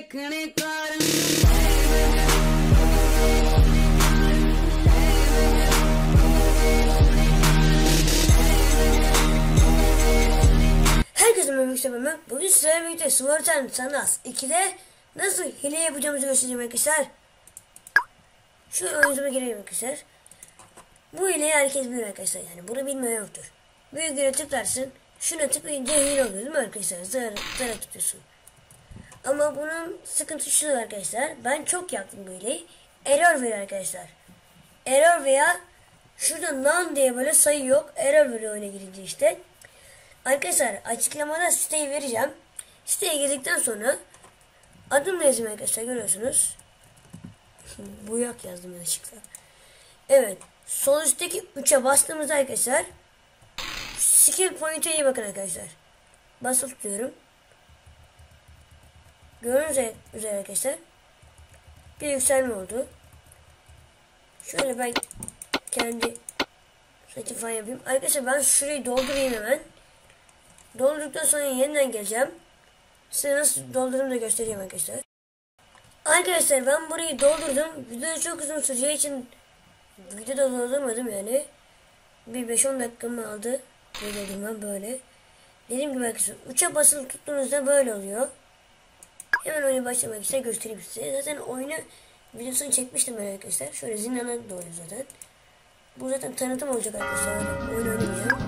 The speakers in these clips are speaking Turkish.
देखने कारण herkese merhaba. Bugün sizlerle birlikte Sword and Sandals 2'de nasıl hile yapacağımızı göstereceğim arkadaşlar. Şu oyunumuza girelim arkadaşlar. Bu hileyi herkes bilir arkadaşlar, yani bunu bilmeyen yoktur. Büyük tıklarsın, şuna tıklayınca hile oluyor değil mi arkadaşlar? Zara tutuyorsun. Ama bunun sıkıntısı şu arkadaşlar, ben çok yaptım bu hileyi. Error veriyor arkadaşlar. Error veya şurada none diye böyle sayı yok. Error veriyor oyuna girince işte. Arkadaşlar açıklamada siteyi vereceğim. Siteye girdikten sonra adım yazayım arkadaşlar, görüyorsunuz. Buyak yazdım yanlışlıkla. Evet. Sol üstteki 3'e bastığımızda arkadaşlar skill point'e iyi bakın arkadaşlar. Basılı tutuyorum. Gördüğünüz üzere arkadaşlar bir yükselme oldu. Şöyle ben kendi saçım falan yapayım. Arkadaşlar ben şurayı doldurayım hemen. Doldurduktan sonra yeniden geleceğim. Size nasıl doldurduğumu da göstereyim arkadaşlar. Arkadaşlar ben burayı doldurdum. Video çok uzun süreceği için videoda doldurmadım yani. Bir 5-10 dakikamı aldı. Doldurmam böyle. Dediğim gibi arkadaşlar 3'e basılı tuttuğunuzda böyle oluyor. Hemen oyuna başlamak için göstereyim size. Zaten oyunu videosunu çekmiştim ben arkadaşlar. Şöyle zindana doğru zaten. Bu zaten tanıtım olacak arkadaşlar. Oyun oynamayacağım.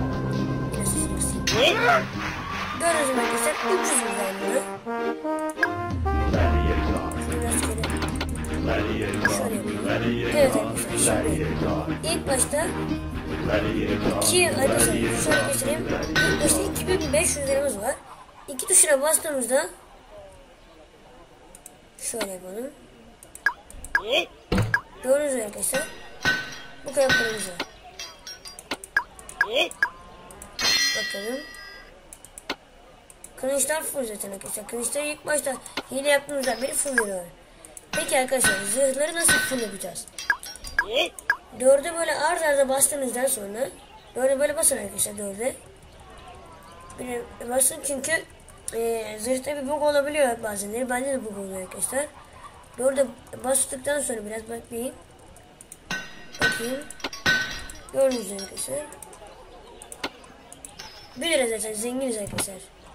Gördüğünüz gibi arkadaşlar 300 lira bunu. Evet arkadaşlar şimdi ilk başta 2 arkadaşlar şöyle göstereyim. İlk başta 2500 liramız var. 2 tuşuna bastığımızda şöyle yapalım. Gördüğünüz gibi arkadaşlar bu kadar paramız var. Bakalım. Kılıçlar full zaten arkadaşlar. Kılıçları ilk başta hile yaptığımızda beri full veriyor. Peki arkadaşlar zırhları nasıl full yapacağız? 4'e böyle ard arda bastığınızdan sonra 4'e böyle basın arkadaşlar, 4'e. Basın çünkü zırhta bir bug olabiliyor bazenleri. Bende de bug oluyor arkadaşlar. 4'e bastıktan sonra biraz bekleyin. Bakayım. Gördüğünüz gibi arkadaşlar. 1 lira zaten zenginiz arkadaşlar.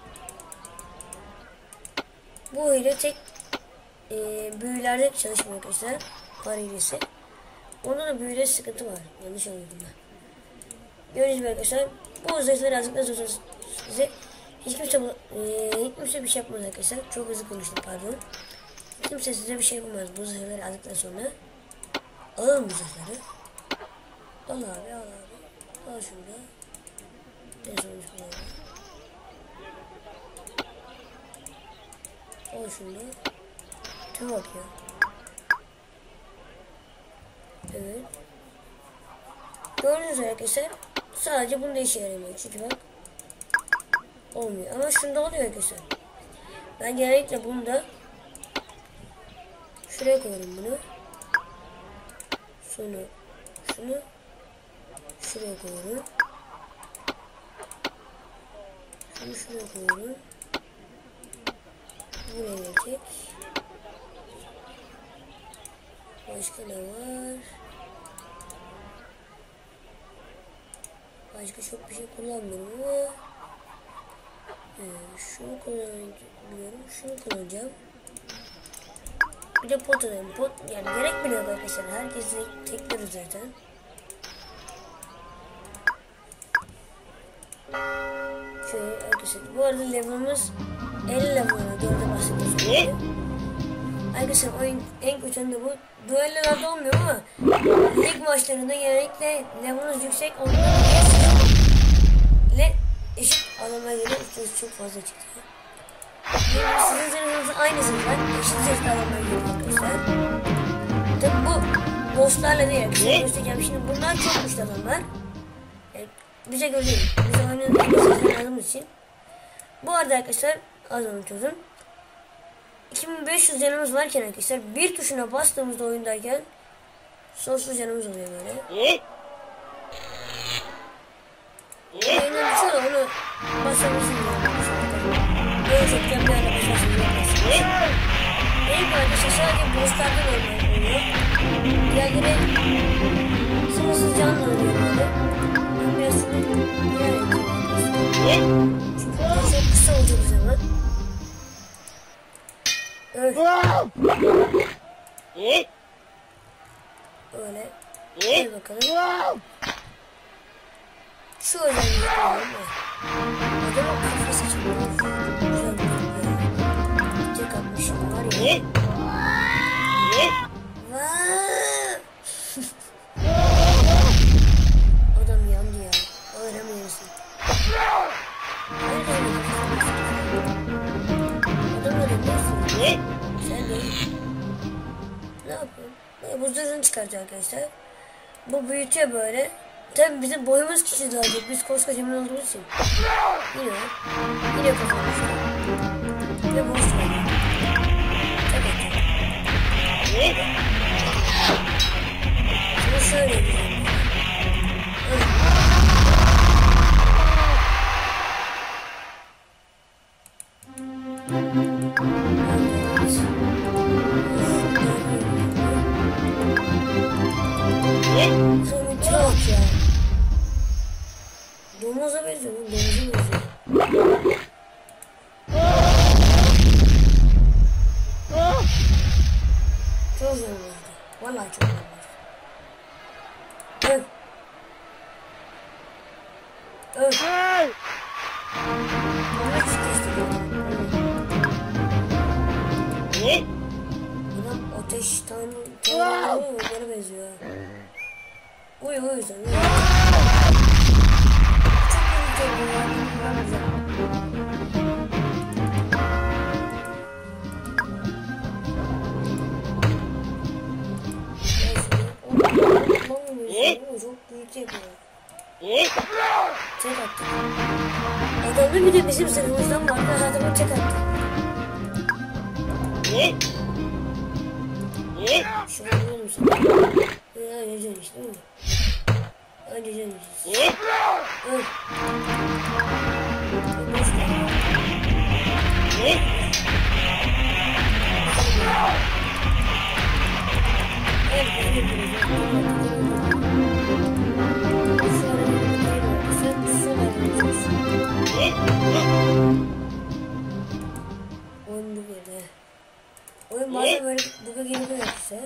Bu hile tek büyülerde çalışmıyor arkadaşlar. Para hilesi. Onda da büyüde sıkıntı var. Yanlış anladım ben. Gördüğünüz gibi arkadaşlar bu zırhları yazdıktan sonra size hiç kimse bir şey yapmaz arkadaşlar. Çok hızlı konuştum, pardon. Hiç kimse size bir şey yapamaz bu zırhları yazdıktan sonra. Alın bu zırhları. Al abi, al abi. Al şurada. En son şurada. Al şurada. Tüm bak ya. Evet. Gördüğünüz üzere arkadaşlar sadece bunda işe yaramıyor. Çünkü bak olmuyor. Ama şunda oluyor arkadaşlar. Ben genellikle bunu da şuraya koyarım bunu. Sonra şunu şuraya koyuyorum. Şunu şuraya koyuyorum. Buraya gelecek. Başka ne var? Başka çok bir şey kullanmıyorum ama şunu kullanıyorum, şunu kullanacağım. Bir de pot alayım. Pot yani gerekmiyor arkadaşlar. Herkesi tekliyoruz zaten. Şöyle arkadaşlar. Bu arada level'ımız 50 level'ına 4'e bahsediyoruz. Arkadaşlar oyun en kötüsünde bu. Duellolarda olmuyor ama lig maçlarında genellikle level'ınız yüksek olduğunda ile eşit adamlar geliyor. Üstünüz çok fazla çıktı. Sizin zırhınızın aynı zırhlar. Eşit zırhlı adamlar geliyor arkadaşlar. Tabi bu bosslarla değil arkadaşlar. Göstereceğim şimdi. Bunlar çok güçlü adamlar. Yani bize göre değil. Bize oyunun en güzel adamımız için. Bu arada arkadaşlar az önce çözüm. 2500 canımız varken arkadaşlar bir tuşuna bastığımızda oyundayken sonsuz canımız oluyor böyle. Oyunun çoğu onu basamıyorsunuz. Böyle çekeceğim bir ara basarsınız. Benim arkadaşlar sadece bosslardan oluyor. Diğerleri sınırsız canlı oluyor böyle. Ben biraz şunu diğer yapayım. Çünkü çok kısa olacak o zaman. Öyle. Öyle. Hadi bakalım. Şu özelliği yapalım mı? Adamın kafası çok güzel bir ya. Tek atmışım var ya. Adam yandı ya. Öğrenmiyorsun. Adam öğrenmiyorsun. Sen de. Ne yapıyorsun? Bu zırhını çıkartıyor arkadaşlar. Bu büyütüyor böyle. Tabii bizim boyumuz küçüldü. Biz koskocaman olduğumuz için. Yine kafamız. Ve boş ver. Tabii. Şimdi şöyle diyeceğim. Çok ya. Domaza benziyor. Domaza benziyor. Çok zor vardı. Vallahi çok zor vardı. Öl. Öl. Bana çıkıştı. Adam ateş tanrı onlara benziyor. Uy sen. Çok büyük yapıyor. Tek attı. Adamda bir de bizim sınıfımızdan var. Adamı tek attı. Şu an biliyor musun? Öleceksin işte değil mi? Öleceksin işte. Öl. Oyun bu böyle. Oyun bazen böyle buga geliyor arkadaşlar.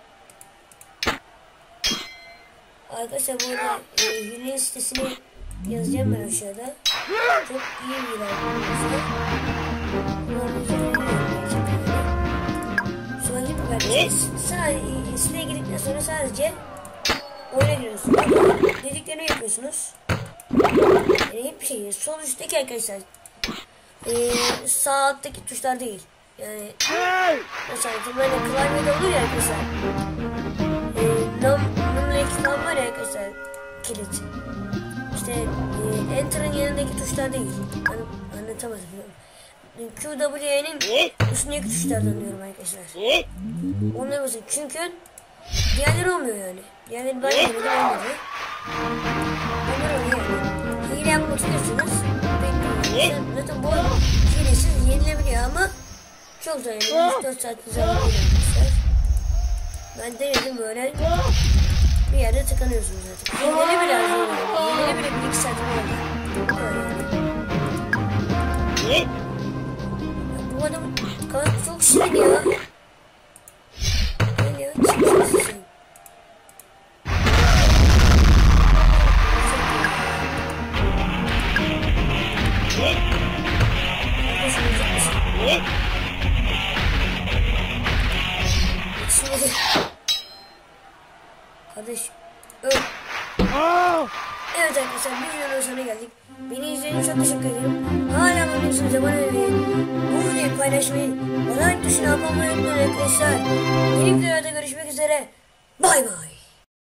Arkadaşlar bu arada Hülya'nın sitesini yazacağım ben aşağıda. Çok iyi bir yer arkadaşlar. Söyleyeyim mi ben? Siteye girdikten sonra sadece oyuna giriyorsunuz. Dediklerini yapıyorsunuz. Yani hiçbir şey. Sol üstteki arkadaşlar. Sağ alttaki tuşlar değil. Yani mesela böyle klavyede olur ya arkadaşlar. Numaralı falan var ya arkadaşlar. Kilit. İşte Enter'ın yanındaki tuşlar değil. Anlatamadım. QWE'nin üstündeki tuşlardan diyorum arkadaşlar. Onlara basın. Çünkü diğerleri olmuyor yani. Diğerleri ben yemedim olmadı. Onlar oluyor yani. Hile yapmak istiyorsanız zaten bu hilesiz yenilebiliyor ama çok zor yani. 3-4 saat zaman arkadaşlar. Ben denedim böyle. Bir yerde tıkanıyorsunuz zaten. Hileli bile az oluyor. Hileli bile 1-2 saat oluyor. Böyle. Bu adam kafası çok şirin ya. Geliyor, çıkıyorsun sen. Yetişmedi. Kardeş, öl. Evet arkadaşlar, bir videonun sonuna geldik. Beni izlediğiniz için çok teşekkür ederim. Hala abone abone olmayı, bu videoyu paylaşmayı, like tuşuna abone olmayı unutmayın arkadaşlar. Yeni videolarda görüşmek üzere. Bay bay.